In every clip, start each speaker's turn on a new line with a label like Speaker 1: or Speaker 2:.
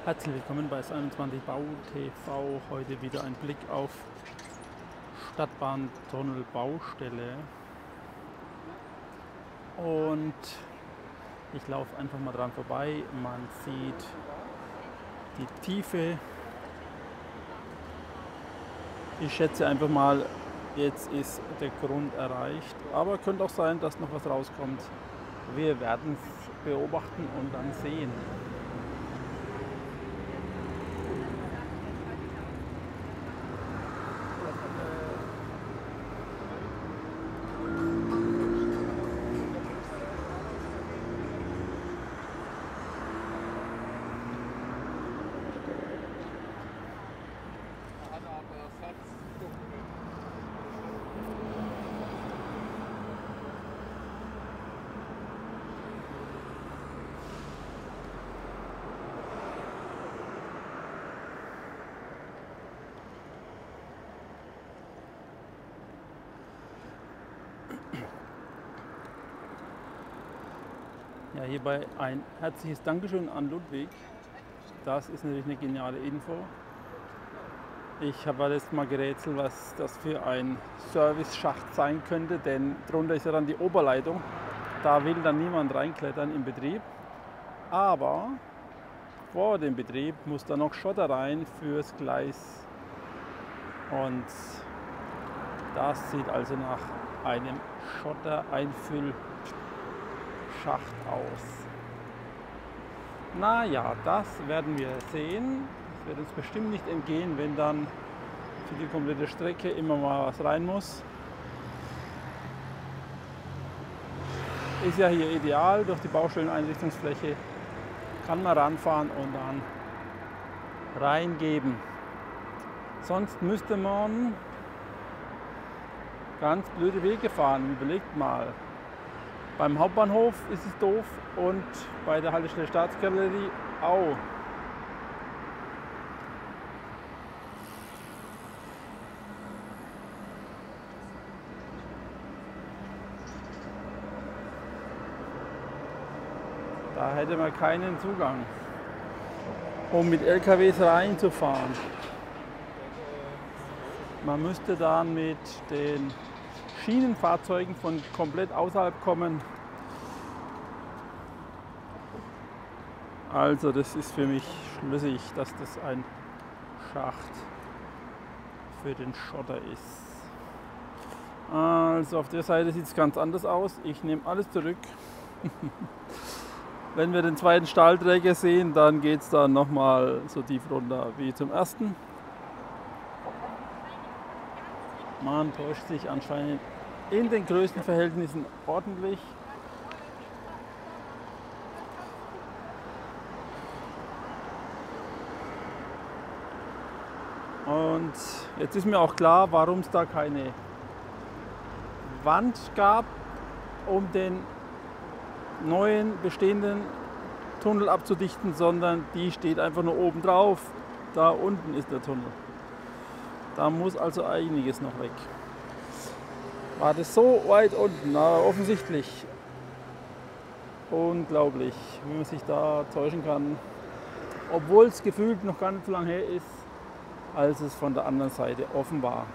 Speaker 1: Herzlich willkommen bei S21 Bau TV. Heute wieder ein Blick auf Stadtbahntunnel-Baustelle. Und ich laufe einfach mal dran vorbei. Man sieht die Tiefe. Ich schätze einfach mal, jetzt ist der Grund erreicht. Aber könnte auch sein, dass noch was rauskommt. Wir werden es beobachten und dann sehen. Ja, hierbei ein herzliches Dankeschön an Ludwig. Das ist natürlich eine geniale Info. Ich habe letztes Mal gerätselt, was das für ein Service-Schacht sein könnte, denn drunter ist ja dann die Oberleitung. Da will dann niemand reinklettern im Betrieb. Aber vor dem Betrieb muss da noch Schotter rein fürs Gleis. Und das sieht also nach einem Schottereinfüllschacht aus. Naja, das werden wir sehen. Es wird uns bestimmt nicht entgehen, wenn dann für die komplette Strecke immer mal was rein muss. Ist ja hier ideal, durch die Baustelleneinrichtungsfläche kann man ranfahren und dann reingeben. Sonst müsste man ganz blöde Wege fahren. Überlegt mal. Beim Hauptbahnhof ist es doof und bei der Haltestelle Staatsgalerie auch. Da hätte man keinen Zugang, um mit LKWs reinzufahren. Man müsste dann mit den Schienenfahrzeugen von komplett außerhalb kommen. Also das ist für mich schlüssig, dass das ein Schacht für den Schotter ist. Also auf der Seite sieht es ganz anders aus. Ich nehme alles zurück. Wenn wir den zweiten Stahlträger sehen, dann geht es dann nochmal so tief runter wie zum ersten. Man täuscht sich anscheinend in den größten Verhältnissen ordentlich. Und jetzt ist mir auch klar, warum es da keine Wand gab, um den neuen bestehenden Tunnel abzudichten, sondern die steht einfach nur oben drauf. Da unten ist der Tunnel. Da muss also einiges noch weg. War das so weit unten? Na, offensichtlich. Unglaublich, wie man sich da täuschen kann. Obwohl es gefühlt noch gar nicht so lange her ist, als es von der anderen Seite offen war.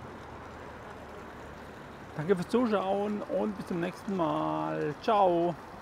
Speaker 1: Danke fürs Zuschauen und bis zum nächsten Mal. Ciao!